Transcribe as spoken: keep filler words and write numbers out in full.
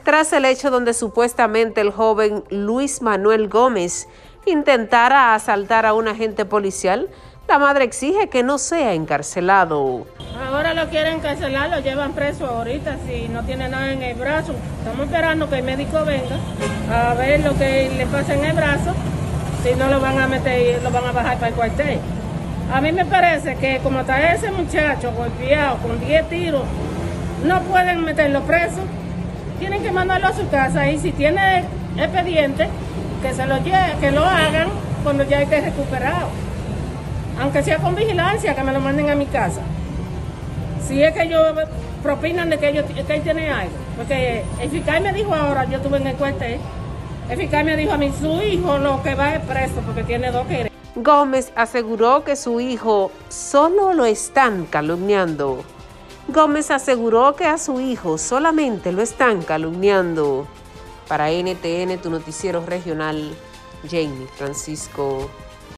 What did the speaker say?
tras el hecho donde supuestamente el joven Luis Manuel Gómez intentara asaltar a un agente policial. La madre exige que no sea encarcelado. Ahora lo quieren encarcelar, lo llevan preso ahorita si no tiene nada en el brazo. Estamos esperando que el médico venga a ver lo que le pasa en el brazo. Si no lo van a meter, lo van a bajar para el cuartel. A mí me parece que como está ese muchacho golpeado con diez tiros, no pueden meterlo preso. Tienen que mandarlo a su casa y si tiene expediente, que se lo lleve, que lo hagan cuando ya esté recuperado. Aunque sea con vigilancia, que me lo manden a mi casa. Si es que ellos propinan de que, ellos, que él tiene algo. Porque el fiscal me dijo ahora, yo estuve en el cuartel, el fiscal me dijo a mí, su hijo lo que va es preso porque tiene dos querellas. Gómez aseguró que su hijo solo lo están calumniando. Gómez aseguró que a su hijo solamente lo están calumniando. Para N T N, tu noticiero regional, Jamie Francisco.